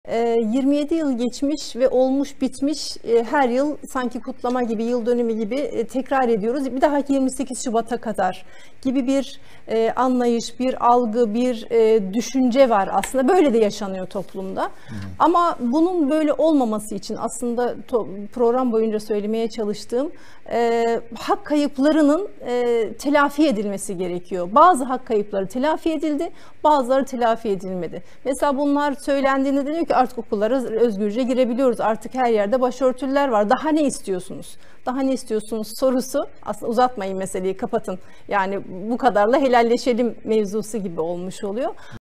27 yıl geçmiş ve olmuş bitmiş, her yıl sanki kutlama gibi, yıl dönümü gibi tekrar ediyoruz. Bir daha 28 Şubat'a kadar gibi bir anlayış, bir algı, bir düşünce var aslında. Böyle de yaşanıyor toplumda. Ama bunun böyle olmaması için aslında program boyunca söylemeye çalıştığım hak kayıplarının telafi edilmesi gerekiyor. Bazı hak kayıpları telafi edildi, bazıları telafi edilmedi. Mesela bunlar söylendiğinde deniyor ki artık okullara özgürce girebiliyoruz. Artık her yerde başörtüler var. Daha ne istiyorsunuz? Daha ne istiyorsunuz sorusu, aslında uzatmayın meseleyi, kapatın. Yani bu kadarla helalleşelim mevzusu gibi olmuş oluyor.